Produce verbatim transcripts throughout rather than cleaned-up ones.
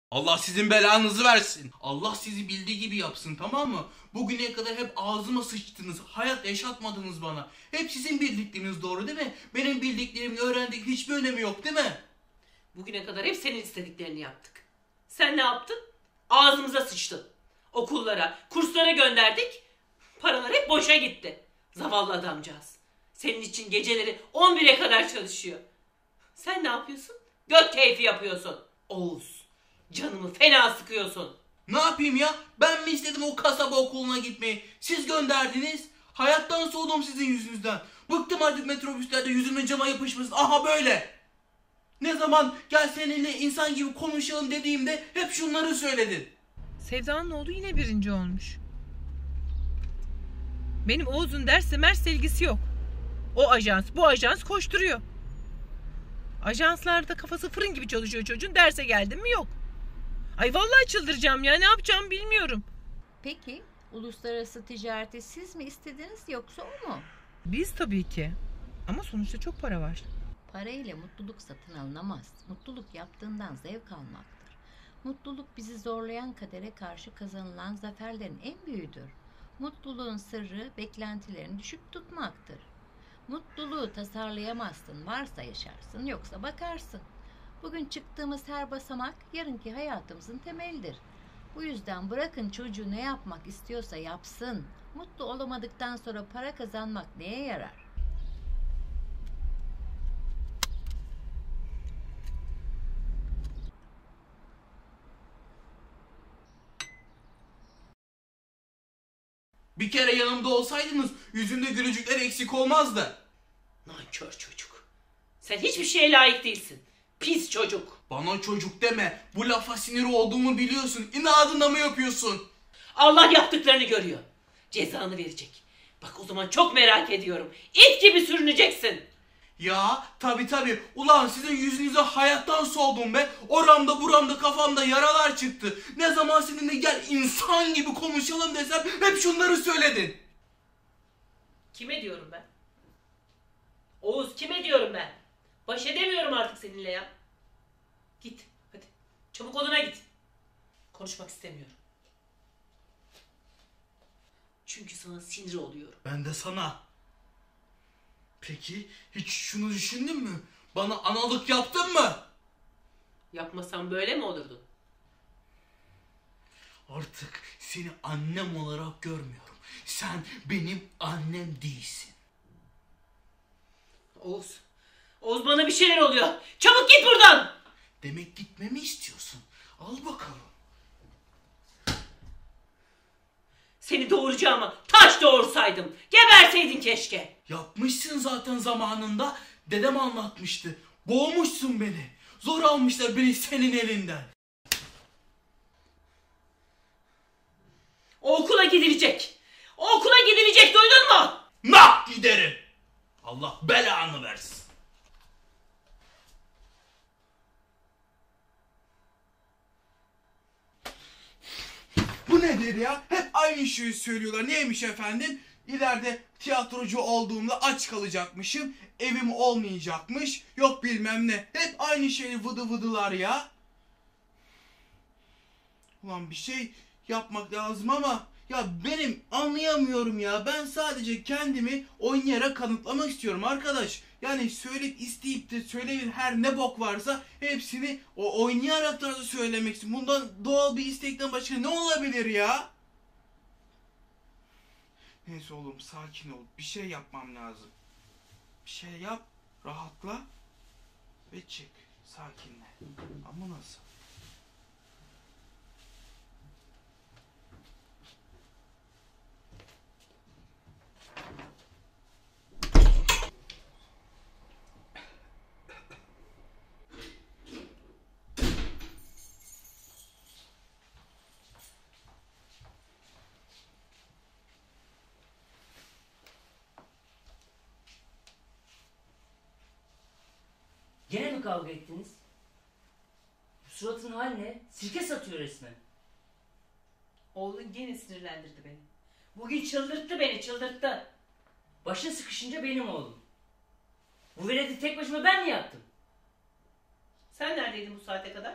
Allah sizin belanızı versin. Allah sizi bildiği gibi yapsın, tamam mı? Bugüne kadar hep ağzıma sıçtınız. Hayat yaşatmadınız bana. Hep sizin bildikleriniz doğru değil mi? Benim bildiklerimin öğrendiğim hiçbir önemi yok değil mi? Bugüne kadar hep senin istediklerini yaptık. Sen ne yaptın? Ağzımıza sıçtın. Okullara, kurslara gönderdik. Paralar hep boşa gitti. Zavallı adamcağız. Senin için geceleri on bire kadar çalışıyor. Sen ne yapıyorsun? Göt keyfi yapıyorsun. Oğuz, canımı fena sıkıyorsun. Ne yapayım ya? Ben mi istedim o kasaba okuluna gitmeyi? Siz gönderdiniz. Hayattan soğudum sizin yüzünüzden. Bıktım artık metrobüslerde yüzümün cama yapışmasın. Aha böyle. Ne zaman gel seninle insan gibi konuşalım dediğimde hep şunları söyledin. Sevda'nın oğlu yine birinci olmuş. Benim Oğuz'un dersle mersle ilgisi yok. O ajans bu ajans koşturuyor. Ajanslarda kafası fırın gibi çalışıyor çocuğun. Derse geldim mi yok. Ay vallahi çıldıracağım ya, ne yapacağımı bilmiyorum. Peki uluslararası ticareti siz mi istediniz yoksa o mu? Biz tabii ki. Ama sonuçta çok para var. Para ile mutluluk satın alınamaz. Mutluluk yaptığından zevk almaktır. Mutluluk bizi zorlayan kadere karşı kazanılan zaferlerin en büyüğüdür. Mutluluğun sırrı beklentilerini düşük tutmaktır. Mutluluğu tasarlayamazsın, varsa yaşarsın, yoksa bakarsın. Bugün çıktığımız her basamak yarınki hayatımızın temelidir. Bu yüzden bırakın çocuğu ne yapmak istiyorsa yapsın. Mutlu olamadıktan sonra para kazanmak neye yarar? Bir kere yanımda olsaydınız yüzümde gülücükler eksik olmazdı. Nankör çocuk. Sen hiçbir şeye layık değilsin. Pis çocuk. Bana çocuk deme. Bu lafa sinir olduğumu biliyorsun. İnadına mı yapıyorsun? Allah yaptıklarını görüyor. Cezanı verecek. Bak o zaman çok merak ediyorum. İt gibi sürüneceksin. Ya tabi tabi. Ulan sizin yüzünüze hayattan soğudum be. Oramda buramda kafamda yaralar çıktı. Ne zaman seninle gel insan gibi konuşalım desem hep şunları söyledin. Kime diyorum ben? Oğuz, kime diyorum ben? Baş edemiyorum artık seninle ya. Git hadi. Çabuk odana git. Konuşmak istemiyorum. Çünkü sana sinir oluyorum. Ben de sana. Peki hiç şunu düşündün mü? Bana analık yaptın mı? Yapmasam böyle mi olurdun? Artık seni annem olarak görmüyorum. Sen benim annem değilsin. Oğuz. Oğuz, bana bir şeyler oluyor. Çabuk git buradan. Demek gitmemi istiyorsun. Al bakalım. Seni doğuracağıma taş doğursaydım. Geberseydin keşke. Yapmışsın zaten zamanında. Dedem anlatmıştı. Boğmuşsun beni. Zor almışlar beni senin elinden. O okula gidilecek. O okula gidilecek, duydun mu? Nah giderim. Allah belanı versin. Bu nedir ya? Hep aynı şeyi söylüyorlar. Neymiş efendim? İleride tiyatrocu olduğumda aç kalacakmışım. Evim olmayacakmış. Yok bilmem ne. Hep aynı şeyi vıdı vıdılar ya. Ulan bir şey yapmak lazım ama ya benim anlayamıyorum ya. Ben sadece kendimi oynayarak kanıtlamak istiyorum arkadaş. Yani söyleyip isteyip de söyleyin her ne bok varsa hepsini o oynayarak da söylemek istiyorum. Bundan doğal bir istekten başka ne olabilir ya? Neyse oğlum sakin ol. Bir şey yapmam lazım. Bir şey yap, rahatla ve çık. Sakinle. Ama nasıl? Gene mi kavga ettiniz? Bu suratın hali ne? Sirke satıyor resmen. Oğlun gene sinirlendirdi beni. Bugün çıldırttı beni, çıldırttı. Başın sıkışınca benim oğlum. Bu veledi tek başıma ben mi yaptım? Sen neredeydin bu saate kadar?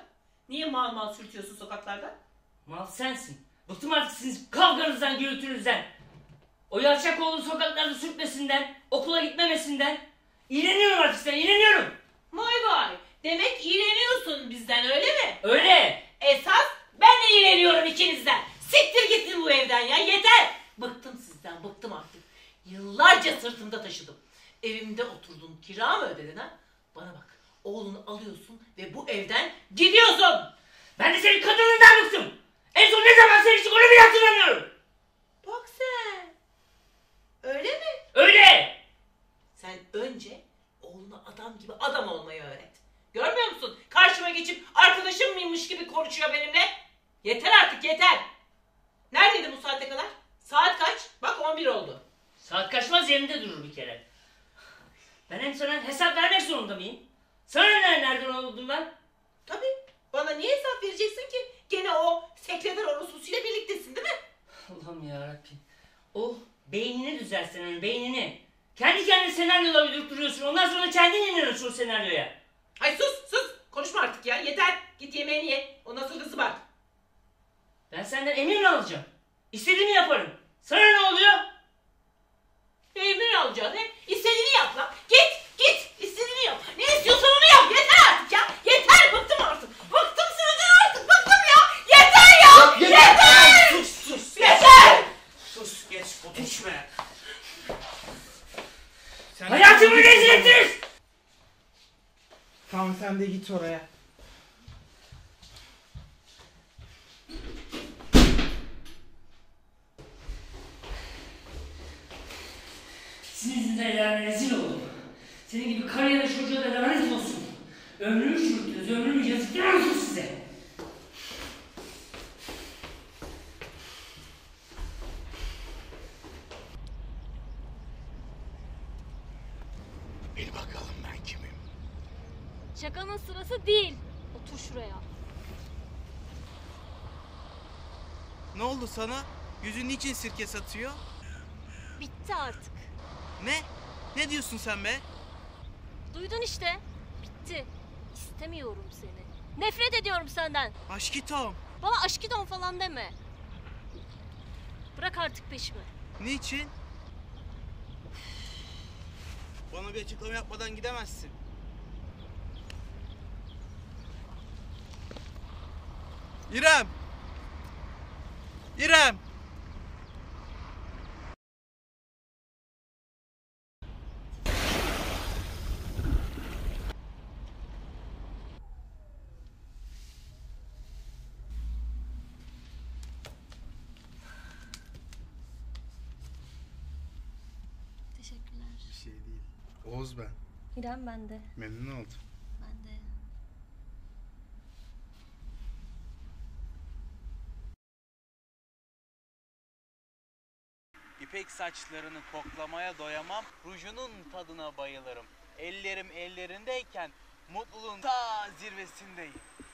Niye mal mal sürtüyorsun sokaklarda? Mal sensin. Bıktım artık sizin kavganızdan, gürültünüzden. O yavşak oğlun sokaklarda sürtmesinden, okula gitmemesinden. İğreniyorum artık sen, iğreniyorum. Vay vay. Demek iğreniyorsun bizden öyle mi? Öyle. Esas ben de iğreniyorum ikinizden. Siktir gitsin bu evden ya yeter. Bıktım sizden bıktım artık. Yıllarca sırtımda taşıdım. Evimde oturdun kira mı ödedin ha? Bana bak oğlunu alıyorsun ve bu evden gidiyorsun. Ben de senin kadınından bıktım. En son ne zaman seviştik onu bile hatırlamıyorum. Bak sen. Öyle mi? Öyle. Sen önce oğluna adam gibi adam olmayı öğret. Görmüyor musun? Karşıma geçip arkadaşım mıymış gibi konuşuyor benimle. Yeter artık yeter. Neredeydi bu saate kadar? Saat kaç? Bak on bir oldu. Saat kaçmaz yerinde durur bir kere. Ben hem sana hesap vermek zorunda mıyım? Sana ne nereden olduğundan? Tabii. Bana niye hesap vereceksin ki? Gene o sekreter orospu'suyla birliktesin değil mi? Allah'ım yarabbim. O beynini düzelsen onun beynini. Kendi kendine senaryolar uydurtup duruyorsun. Ondan sonra kendin inanıyorsun o senaryoya. Ay sus sus. Konuşma artık ya. Yeter. Git yemeğini ye. Ondan sonra kızı bak. Ben senden emir mi alacağım? İstediğimi yaparım. Sana ne oluyor? Emir alacaksın he? İstediğini yap lan. Git git. İstediğini yap. Ne istiyorsan onu yap. Yeter artık ya. Yeter. Bıktım artık. Bıktım sizden artık. Bıktım ya. Yeter ya. Yeter. Sus sus. Yeter. Sus geç konuşma. Sen Hayatımı rezil ettiniz! Tamam sen de git oraya. Sizin yüzünden ilerine rezil oldum. Senin gibi karı ya da çocuğa da lanet olsun. Ömrümü çürüttünüz, ömrümü yazıklar olsun size. Bil bakalım ben kimim. Şakanın sırası değil. Otur şuraya. Ne oldu sana? Yüzün niçin sirke satıyor? Bitti artık. Ne? Ne diyorsun sen be? Duydun işte. Bitti. İstemiyorum seni. Nefret ediyorum senden. Aşkitom. Bana aşkidon falan deme. Bırak artık peşimi. Niçin? Bana bir açıklama yapmadan gidemezsin. İrem! İrem! Teşekkürler. Bir şey değil. Oğuz ben. İrem ben de. Memnun oldum. Ben de. İpek saçlarını koklamaya doyamam, rujunun tadına bayılırım. Ellerim ellerindeyken mutluluğun ta zirvesindeyim.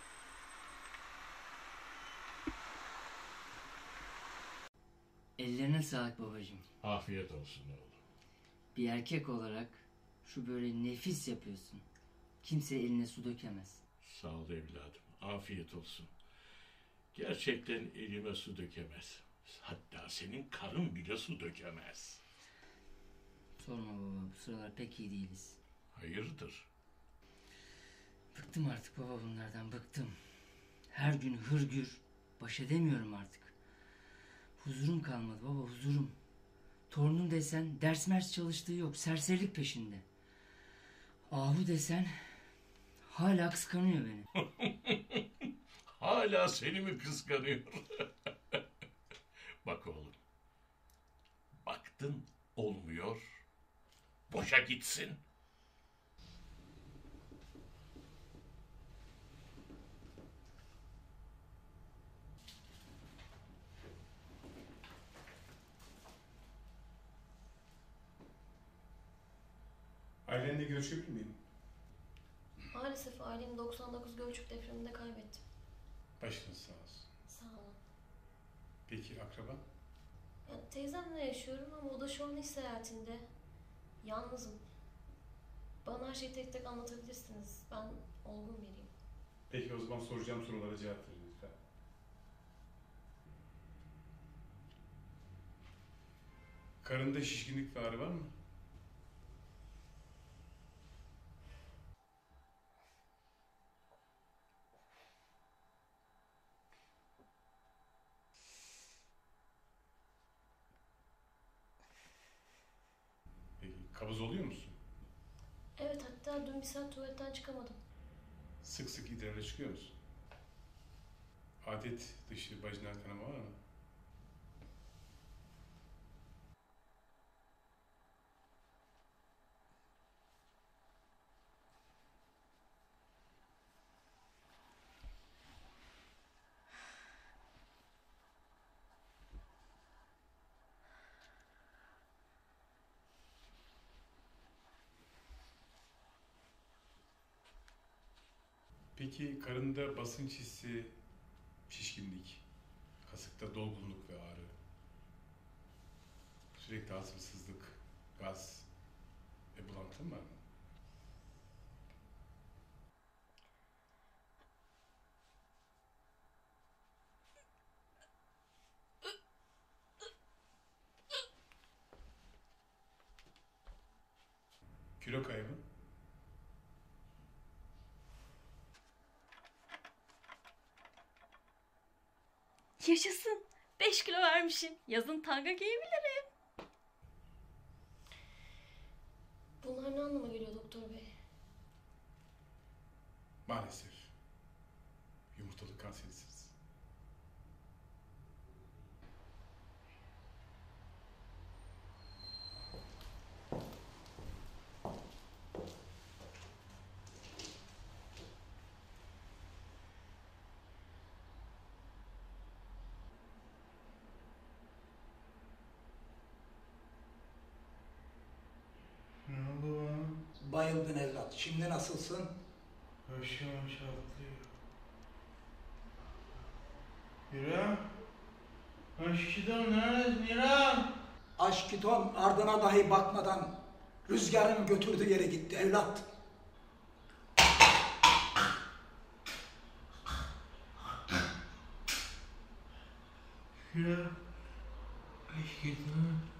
Ellerine sağlık babacığım. Afiyet olsun oğlum. Bir erkek olarak şu böyle nefis yapıyorsun. Kimse eline su dökemez. Sağ ol evladım. Afiyet olsun. Gerçekten elime su dökemez. Hatta senin karın bile su dökemez. Sorma baba, bu sıralar pek iyi değiliz. Hayırdır? Bıktım artık baba bunlardan, bıktım. Her gün hırgür, baş edemiyorum artık. Huzurum kalmadı baba, huzurum. Torunum desen ders mers çalıştığı yok, serserilik peşinde. Ahu desen hala kıskanıyor beni. Hala seni mi kıskanıyor? Bak oğlum. Baktın olmuyor. Boşa gitsin. Ailenle görüşebilir miyim? Maalesef ailemi doksan dokuz Gölcük depreminde kaybettim. Başınız sağ olsun. Sağ olun. Peki akraba? Yani teyzemle yaşıyorum ama o da şu an iş seyahatinde. Yalnızım. Bana her şeyi tek tek anlatabilirsiniz. Ben olgun biriyim. Peki o zaman zaman soracağım sorulara cevap verin lütfen. Karında şişkinlik ve ağrı var mı? Peki kabız oluyor musun? Evet, hatta dün bir saat tuvaletten çıkamadım. Sık sık idrara çıkıyor musun? Adet dışı vajinal kanama var mı? Peki karında basınç hissi, şişkinlik, kasıkta dolgunluk ve ağrı, sürekli hazımsızlık, gaz ve bulantı var mı? Kilo kaybı? Yaşasın. Beş kilo vermişim. Yazın tanga giyebilirim. Bunlar ne anlama geliyor doktor bey? Maalesef. Yumurtalık kanserisiniz. Ne oldu bana? Bayıldın evlat. Şimdi nasılsın? Başım çatlıyor. İrem? Aşkıdan neredesin İrem? Aşkiton ardına dahi bakmadan rüzgarın götürdüğü yere gitti evlat. İrem? Aşkıdan?